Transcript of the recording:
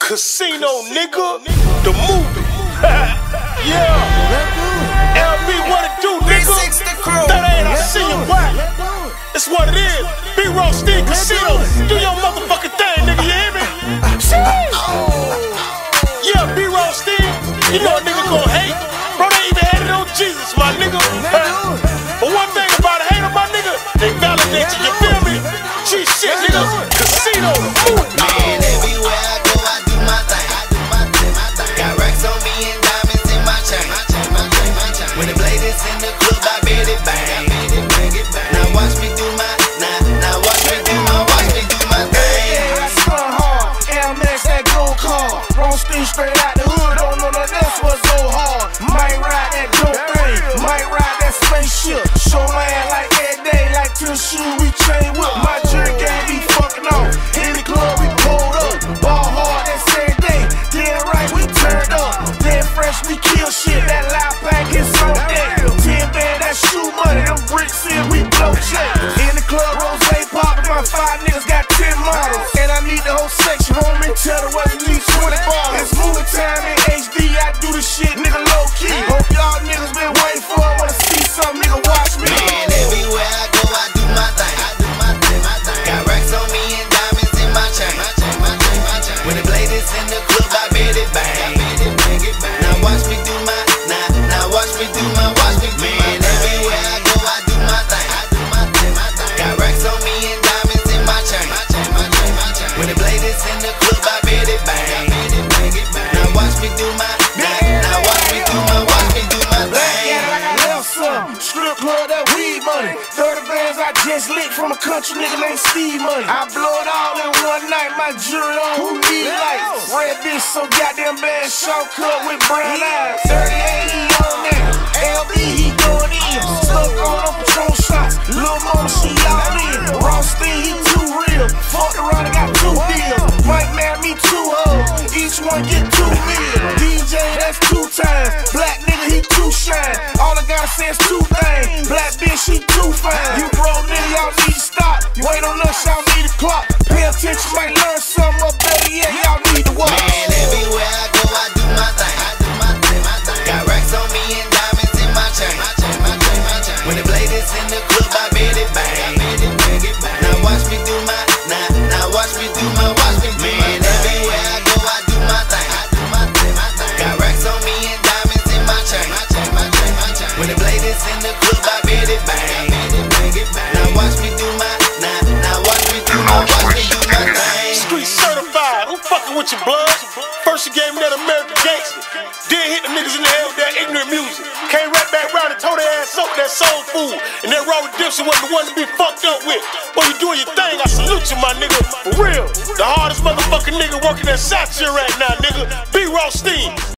Casino, nigga. The movie. Yeah. LB, what it do, nigga? That ain't I see you whack. It's what it is. B-Roll Steve Casino. Do your motherfucking thing, nigga. You hear me? Yeah, B-Roll Steve. You know a nigga gon' hate. Bro, they even had it on Jesus, my nigga. But one thing about it, hate on my nigga, they validate you. You feel me? G shit, nigga. Casino. Man, everywhere I go, I do my thing. Got racks on me and diamonds in my chain. When the blade is in the club, I bet it bang. Now watch me do my, now watch me do my thing. I spun hard, LMX that gold car. Wrong speed straight out the hood, don't know that that's what's so hard. Might ride that dope thing, might ride that spaceship. Show my ass like every day, like till shoe we chain with. My jury game be fucking off. In the club we pulled up, ball hard that same day. Then right we turned up, then fresh we kill shit. That loud pack is on deck. 10 band that shoe money, them bricks in we blow check. In the club rose poppin', my 5 niggas got 10 models. And I need the whole section, homie. Tell the what you need 20 bars. It's movie time in HD, I do the shit, nigga low key. Hope y'all niggas been waiting for it. Wanna see something, nigga watch me. Man, everywhere I go, I do my thing. Got racks on me and diamonds in my chain. When the blade is in the club, I bet it bang. Now watch me do my, now watch me do my, man, everywhere I go, I do my thing. Got racks on me and diamonds in my chain. When the blade is in the club, I bet it bang. Now watch me do my, now watch me do my thing. Yeah, like I left some strip club, that weed money. 30 bands I just licked from a country nigga named Steve Money. I blow it all in one night, my jury on who need lights. Red bitch so goddamn bad, shortcut with brown eyes. 38 he on that, LB he going in. Stuck on Patron shots, Lil' Mama she all in. Rothstein he too real, fuck around and got 2 deals. Mike man me 2 hoes, each one get 2 million. DJ that's 2 times, black nigga he 2 shine. All I gotta say is 2 things, black bitch she 2 fine. You broke nigga y'all need to stop, wait on us y'all need a clock. Pay attention might learn something, or better yet y'all need to watch. Man, everywhere I go, I do my thing. Got racks on me and diamonds in my chain. When the blade is in the club, I bet it bang. Now watch me do my, now watch me do my, man, everywhere I go, I do my thing. Got racks on me and diamonds in my chain. When the blade is in the club, I bet it bang. Now watch me do my, now watch me do my thing. Street certified. Who fucking with your blood? First you gave me that American gangster. Then hit the niggas in the head with that ignorant music. Came right back round and tore their ass up with that soul food. And that Raw Redemption wasn't the one to be fucked up with. Boy, you doing your thing, I salute you, my nigga. For real. The hardest motherfucking nigga working at Satcher right now, nigga. B-Roll Steve.